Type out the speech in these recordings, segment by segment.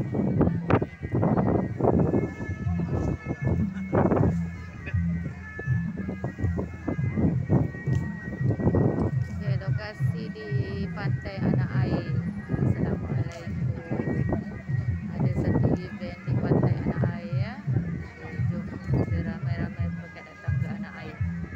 Oke, lokasi di Pantai Anak Air. Assalamualaikum. Ada satu event di Pantai Anak Air ya. Jom kita ramai-ramai pakai datang ke Anak Air.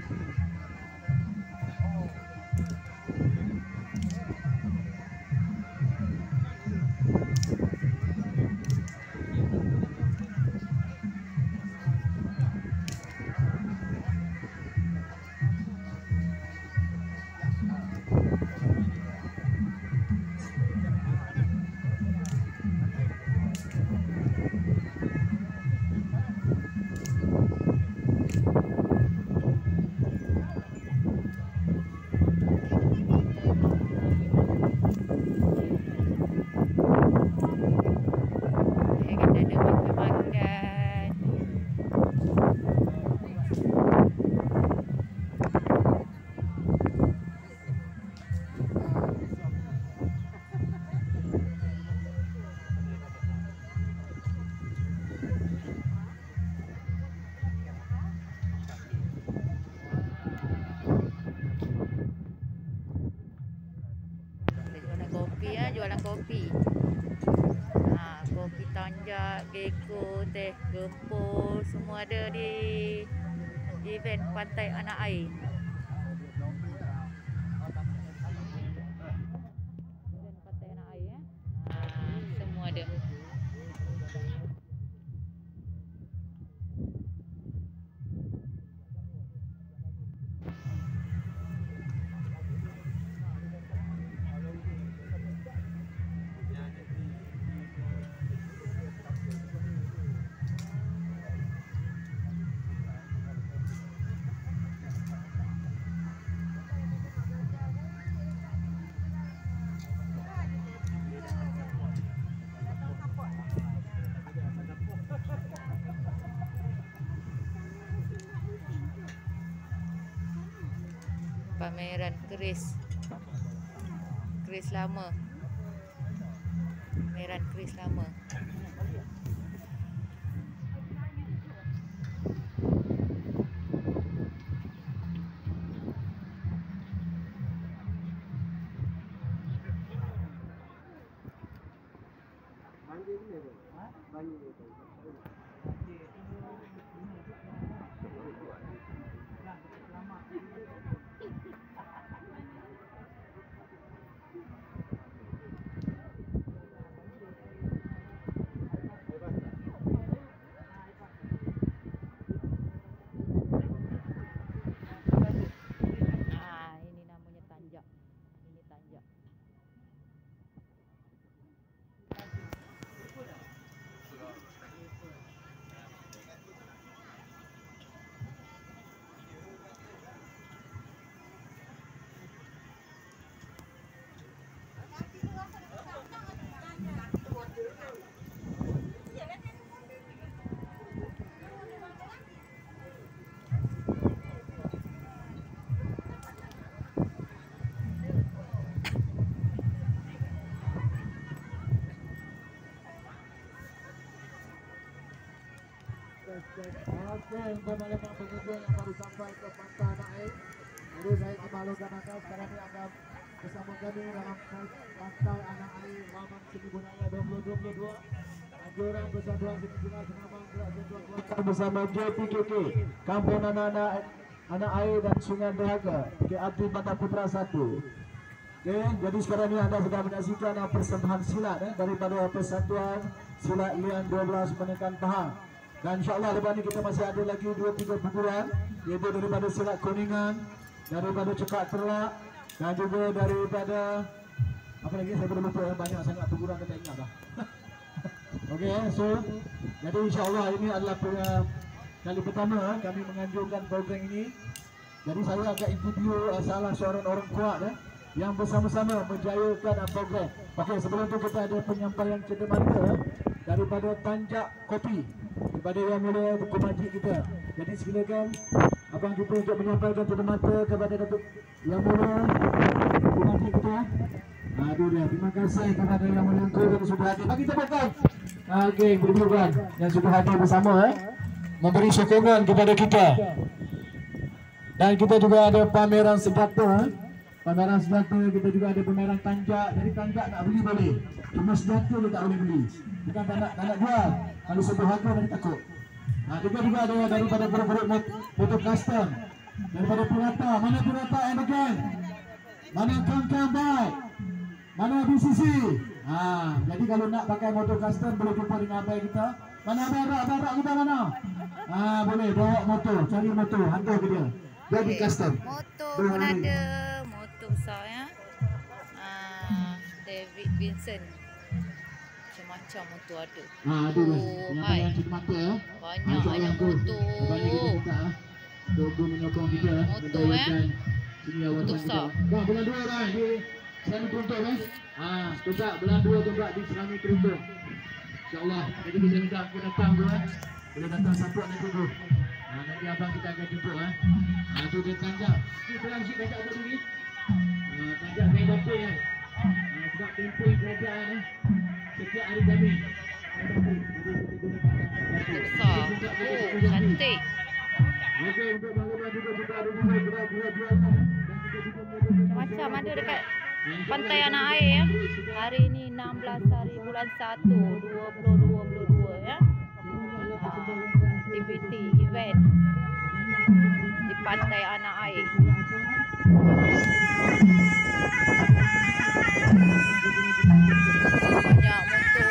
Jualan kopi. Kopi tanjak, geko, teh, gepul, semua ada di event Pantai Anak Air. Event Pantai Anak Air ya. Semua ada. Pameran keris lama, pameran keris lama. Oke, untuk mereka pengunjung yang baru sampai ke Pantai Anak Air, jadi saya kembalikan Anda sekarang ini Anda bersama kami dalam Pantai Anak Air Maman Seni Budaya 2022. Anjuran Persatuan Seni Budaya Senambang Gerak Sentuhan Keluarga bersama JPKK Kampung Anak Air dan Sungai Dahaga KAT Bandar Putra 1. Oke, jadi sekarang ini Anda sedang menyaksikan persembahan silat daripada Persatuan Silat Lian 12 menekan Pahang. Dan insyaAllah lepas ini kita masih ada lagi 2-3 pukulan, iaitu daripada silat Kuningan, daripada Cekak Terlak, dan juga daripada apa lagi saya belum lupa, banyak sangat pukulan kita ingat dah. Okey, so jadi insyaAllah ini adalah kali pertama kami menganjurkan program ini. Jadi saya akan interview salah seorang orang kuat yang bersama-sama menjayakan program. Okey, sebelum itu kita ada penyampaian cedemata daripada Tanjak Kopi kepada Yang Mulia Tuan Haji kita. Jadi silakan abang kita untuk menyampaikan cedemata kepada Datuk Yang Mulia Tuan Haji kita. Aduh dia, terima kasih kepada Yang Mulia Tuan yang sudah hadir. Bagi tepuk tangan. Okey, berdua yang sudah hadir bersama memberi sokongan kepada kita. Dan kita juga ada pameran senjata. Pameran senjata, kita juga ada pameran tanjak. Jadi tanjak nak beli boleh. Cuma senjata dia tak boleh beli. Bukan tak nak jual. Kalau sebut harga nanti takut. Kita juga ada daripada produk motor custom. Daripada Purata. Mana Purata and again? Mana Kang Baik? Mana BCC? Jadi kalau nak pakai motor custom boleh jumpa dengan abang kita. Mana abang kita mana? Boleh bawa motor, cari motor, hantar ke dia. Jadi custom. Motor pun ada, motor besar ya. David Vincent. Macam-macam motor ada. Ada hai. Banyak motor. Logo menyokong kita. Motor motor besar. Bulan 2 dah di Serami Peruntuk Tumpah bulan 2 tumpah di Serami Peruntuk. InsyaAllah. Jadi kita minta aku datang tu boleh datang support nanti tu. Nanti abang kita akan jemput tu dia tanjak. Ni pelan sikit tanjak apa ni? Tanjak kain dapur sebab tempoh kerajaan setiap hari kami. Besar. Cantik. Okey, untuk bangga juga kita ada macam ada dekat Pantai Anak Air ya. Hari ini 16 hari bulan 1 2022 ya. Aktiviti event di Pantai Anak Air. Banyak motor.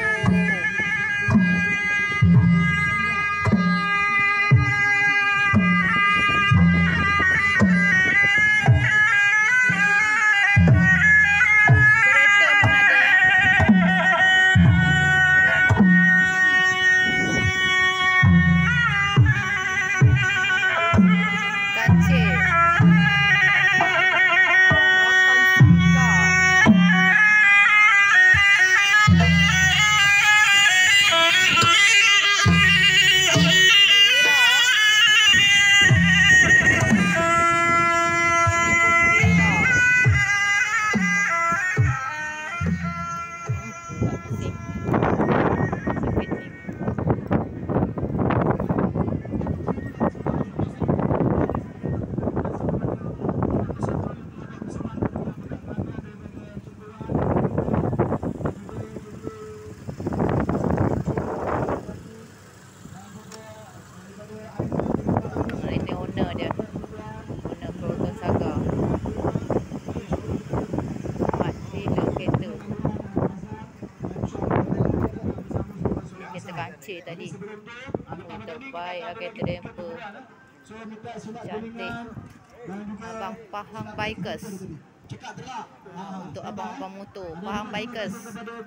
Kancil tadi terbaik agak terdemper cantik. Abang Pahang Bikers untuk abang-abang motor Pahang Bikers.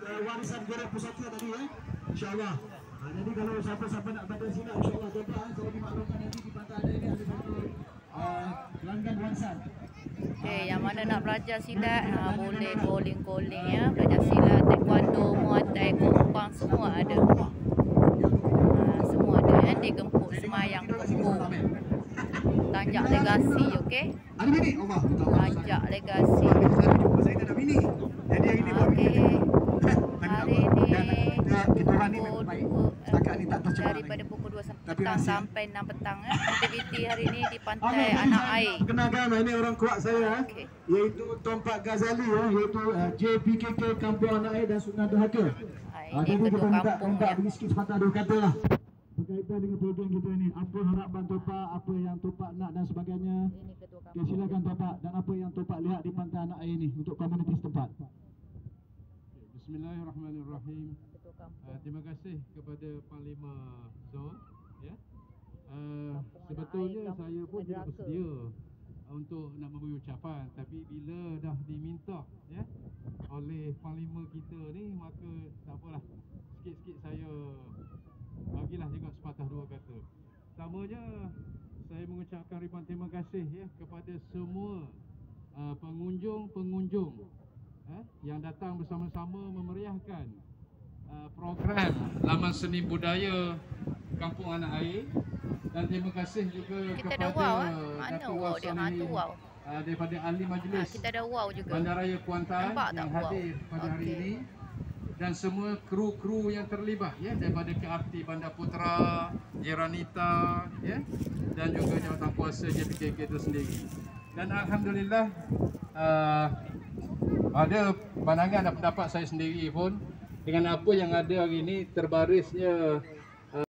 InsyaAllah. Jadi kalau siapa-siapa nak badan silap insyaAllah tuan-tuan saya dimaklumkan nanti di pantai ada ini ada satu pelanggan Wansan. Okey, yang mana nak belajar silat boleh calling ya. Belajar silat, taekwondo, muay thai, kompang semua ada. Semua ada ya di Gempuk Semayang Gempuk. Tanjak Legasi, okey? Ada bini? Allah. Tanjak Legasi. Saya tak ada bini. Jadi hari ni buat bini. Hari ini kita orang ni memang baik. Setakat ni tak tercemar daripada pukul 2 Tapi petang sampai 6 petang ya. Aktiviti hari ini di Pantai Anak Air. Kenalkan ini orang kuat saya iaitu Tompak Ghazali iaitu JPKK Kampung Anak Air dan Sungai Derhaka. Ini kedua kampung ya. Bagi sikit sepatah dua kata lah berkaitan dengan program kita ini. Apa harapan Tompak, apa yang Tompak nak dan sebagainya. Ini kedua kampung. Silakan Tompak dan apa yang Tompak lihat di Pantai Anak Air ini untuk komuniti setempat. Bismillahirrahmanirrahim. Terima kasih kepada Panglima Zon ya. Sebetulnya saya pun tidak bersedia untuk nak memberi ucapan, tapi bila dah diminta ya oleh Panglima kita ni, maka tak apalah, sikit-sikit saya bagilah juga sepatah dua kata. Pertamanya saya mengucapkan ribuan terima kasih ya kepada semua pengunjung-pengunjung yang datang bersama-sama memeriahkan program Laman Seni Budaya Kampung Anak Air. Dan terima kasih juga kita kepada mana wow dia hantu wow daripada ahli majlis kita ada wow juga Bandaraya Kuantan yang hadir pada hari ini. dan semua kru-kru yang terlibat ya, daripada KRT Bandar Putra, Jeranita ya, dan juga jawatankuasa JPKK itu sendiri. Dan alhamdulillah ada pandangan dan pendapat saya sendiri pun dengan apa yang ada hari ini, terbarisnya